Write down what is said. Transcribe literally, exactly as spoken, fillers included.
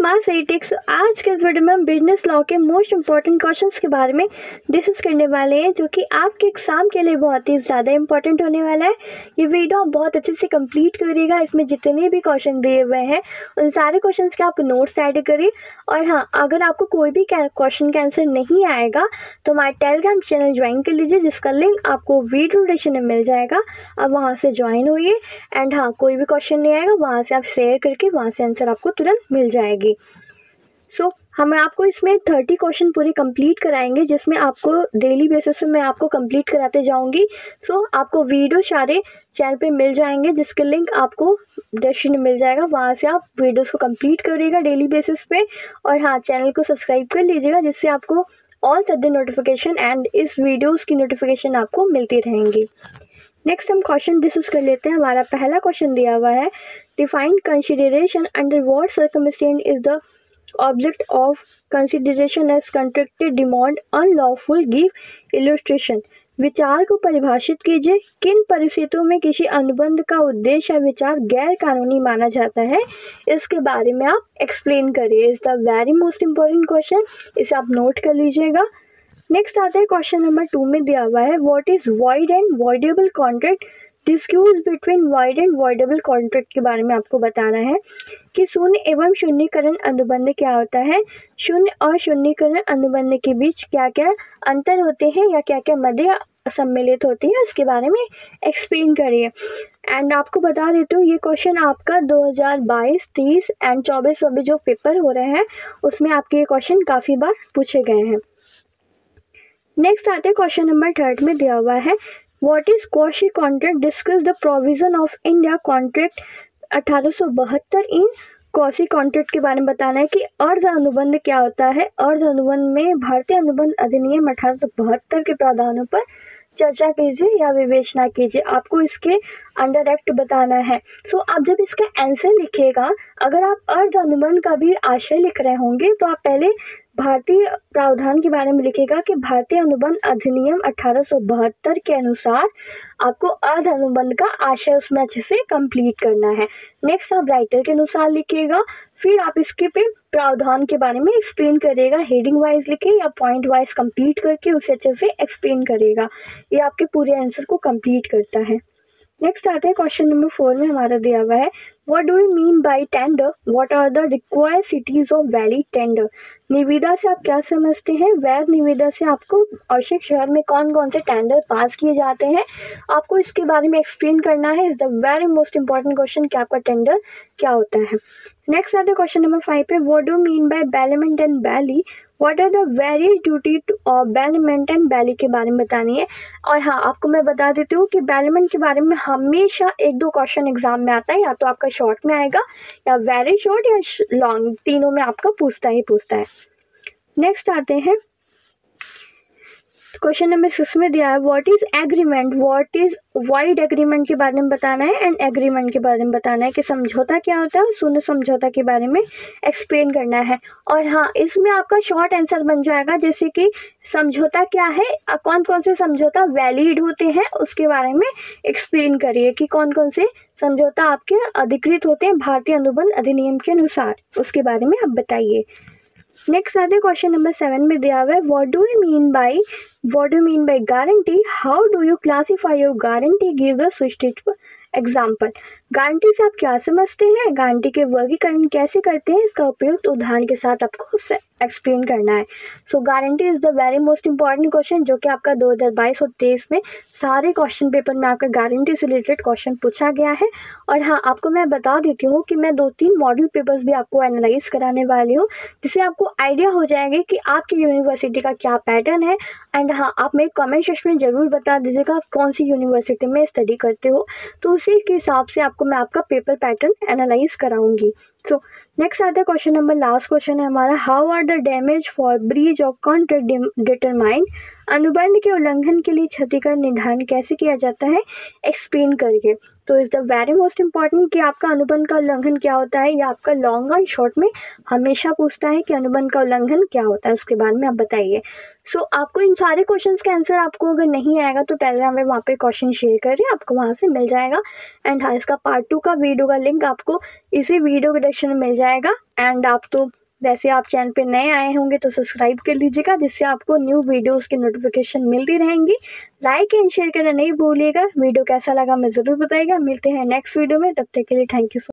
Smart सही takes. आज के इस वीडियो में हम बिजनेस लॉ के मोस्ट इंपॉर्टेंट क्वेश्चंस के बारे में डिस्कस करने वाले हैं, जो कि आपके एग्जाम के लिए बहुत ही ज़्यादा इंपॉर्टेंट होने वाला है। ये वीडियो आप बहुत अच्छे से कंप्लीट करिएगा। इसमें जितने भी क्वेश्चन दिए हुए हैं उन सारे क्वेश्चंस के आप नोट्स ऐड करिए। और हाँ, अगर आपको कोई भी क्वेश्चन का आंसर नहीं आएगा तो हमारे टेलीग्राम चैनल ज्वाइन कर लीजिए, जिसका लिंक आपको वीडियो डिस्क्रिप्शन में मिल जाएगा। अब वहाँ से ज्वाइन होइए। एंड हाँ, कोई भी क्वेश्चन नहीं आएगा वहाँ से आप शेयर करके वहाँ से आंसर आपको तुरंत मिल जाएगी। सो so, हम आपको इसमें थर्टी क्वेश्चन पूरे कंप्लीट कराएंगे, जिसमें आपको डेली बेसिस पे मैं आपको कंप्लीट कराते जाऊंगी। सो so, आपको वीडियो सारे चैनल पे मिल जाएंगे, जिसके लिंक आपको डिस्क्रिप्शन में मिल जाएगा। वहाँ से आप वीडियोस को कंप्लीट करिएगा डेली बेसिस पे। और हाँ, चैनल को सब्सक्राइब कर लीजिएगा, जिससे आपको ऑल सडन नोटिफिकेशन एंड इस वीडियोज़ की नोटिफिकेशन आपको मिलती रहेंगी। नेक्स्ट हम क्वेश्चन डिस्कस कर लेते हैं। हमारा पहला क्वेश्चन दिया हुआ है, define consideration under what circumstances is the object of consideration as contracted demand unlawful, give illustration. विचार को परिभाषित कीजिए। किन परिस्थितियों में किसी अनुबंध का उद्देश्य या विचार गैर कानूनी माना जाता है, इसके बारे में आप एक्सप्लेन करिए। Is the very most important question, इसे आप नोट कर लीजिएगा। नेक्स्ट आता है क्वेश्चन नंबर टू में दिया हुआ है, what is void and voidable contract. Discuss between void and voidable contract के बारे में आपको बताना है कि शून्य एवं शून्यकरण अनुबंध क्या होता है, शून्य और शून्यकरण अनुबंध के बीच क्या क्या अंतर होते हैं या क्या क्या मध्य सम्मिलित होते हैं, इसके बारे में एक्सप्लेन करिए। एंड आपको बता देते हो, ये क्वेश्चन आपका दो हज़ार बाईस, तीस एंड चौबीस में जो पेपर हो रहे हैं उसमें आपके ये क्वेश्चन काफ़ी बार पूछे गए हैं। नेक्स्ट आते हैं क्वेश्चन नंबर थर्ड में दिया हुआ है, what is quasi contract, discuss the provision of India contract अठारह सौ बहत्तर। इन क्वाशी कॉन्ट्रैक्ट के बारे में बताना है कि अर्ध अनुबंध क्या होता है। अर्ध अनुबंध में भारतीय अनुबंध अधिनियम अठारह सौ बहत्तर के प्रावधानों पर चर्चा कीजिए या विवेचना कीजिए। आपको इसके अंडर एक्ट बताना है। सो so, आप जब इसका आंसर लिखिएगा, अगर आप अर्ध अनुबंध का भी आशय लिख रहे होंगे तो आप पहले भारतीय प्रावधान के बारे में लिखिएगा कि भारतीय अनुबंध अधिनियम अठारह सौ बहत्तर के अनुसार आपको अर्ध अनुबंध का आशय उसमें अच्छे से कंप्लीट करना है। नेक्स्ट आप राइटर के अनुसार लिखिएगा, फिर आप इसके पे प्रावधान के बारे में एक्सप्लेन करिएगा। हेडिंग वाइज लिखे या पॉइंट वाइज कंप्लीट करके उसे अच्छे से एक्सप्लेन करिएगा। ये आपके पूरे आंसर को कंप्लीट करता है। नेक्स्ट आता है क्वेश्चन नंबर फोर में हमारा दिया हुआ है, what do you mean by tender, what are the required cities of valid tender. निविदा से आप क्या समझते हैं। वैध निविदा से आपको आवश्यक शहर में कौन कौन से टेंडर पास किए जाते हैं, आपको इसके बारे में एक्सप्लेन करना है। Is the very most important question कि आपका टेंडर क्या होता है। नेक्स्ट आते हैं क्वेश्चन नंबर फाइव पे, what do mean by bailment and bailee, what are the various duty of bailment and bailee के बारे में बतानी है। और हाँ, आपको मैं बता देती हूँ कि बेलमेंट के बारे में हमेशा एक दो क्वेश्चन एग्जाम में आता है, या तो आपका शॉर्ट में आएगा या वेरी शॉर्ट या लॉन्ग, तीनों में आपका पूछता ही पूछता है। नेक्स्ट आते हैं क्वेश्चन नंबर सिक्स में दिया है, what is agreement, what is void agreement के बारे में बताना है एंड एग्रीमेंट के बारे में बताना है कि समझौता क्या होता है और शून्य समझौता के बारे में एक्सप्लेन करना है। और हाँ, इसमें आपका शॉर्ट आंसर बन जाएगा, जैसे कि समझौता क्या है, कौन कौन से समझौता वैलिड होते हैं उसके बारे में एक्सप्लेन करिए कि कौन कौन से समझौता आपके अधिकृत होते हैं भारतीय अनुबंध अधिनियम के अनुसार, उसके बारे में आप बताइए। नेक्स्ट आते हैं क्वेश्चन नंबर सेवन में दिया हुआ है, what do you mean by what do mean by guarantee, how do you classify your guarantee, give the switch example. Guarantee से आप क्या समझते हैं, गारंटी के वर्गीकरण कैसे करते हैं, इसका उपयोग उदाहरण के साथ आपको एक्सप्लेन करना है। So guarantee is the very most important question, जो कि आपका दो हज़ार बाईस और तेईस में सारे क्वेश्चन पेपर में आपका गारंटी से रिलेटेड क्वेश्चन पूछा गया है। और हाँ, आपको मैं बता देती हूँ कि मैं दो तीन मॉडल पेपर्स भी आपको एनालाइज कराने वाली हूँ, जिससे आपको आइडिया हो जाएगा कि आपकी यूनिवर्सिटी का क्या पैटर्न है। एंड हाँ, आप मेरे कमेंट सेक्शन में जरूर बता दीजिएगा आप कौन सी यूनिवर्सिटी में स्टडी करते हो, तो उसी के हिसाब से आपको मैं आपका पेपर पैटर्न एनालाइज कराऊंगी। सो नेक्स्ट आता है क्वेश्चन नंबर लास्ट क्वेश्चन है हमारा, how are the damage for breach of contract determined. अनुबंध के उल्लंघन के लिए क्षति का निर्धारण कैसे किया जाता है, एक्सप्लेन करिए। तो is the very most important कि आपका अनुबंध का उल्लंघन क्या होता है, या आपका लॉन्ग और शॉर्ट में हमेशा पूछता है कि अनुबंध का उल्लंघन क्या होता है, उसके बारे में आप बताइए। सो so, आपको इन सारे क्वेश्चंस के आंसर आपको अगर नहीं आएगा तो टेलीग्राम में वहाँ पे क्वेश्चन शेयर करिए, आपको वहाँ से मिल जाएगा। एंड हाँ, इसका पार्ट टू का वीडियो का लिंक आपको इसी वीडियो के डिस्क्रिप्शन में मिल जाएगा। एंड आप तो वैसे आप चैनल पे नए आए होंगे तो सब्सक्राइब कर लीजिएगा, जिससे आपको न्यू वीडियोस की नोटिफिकेशन मिलती रहेंगी। लाइक एंड शेयर करना नहीं भूलिएगा। वीडियो कैसा लगा मैं ज़रूर बताइएगा। मिलते हैं नेक्स्ट वीडियो में, तब तक के लिए थैंक यू सो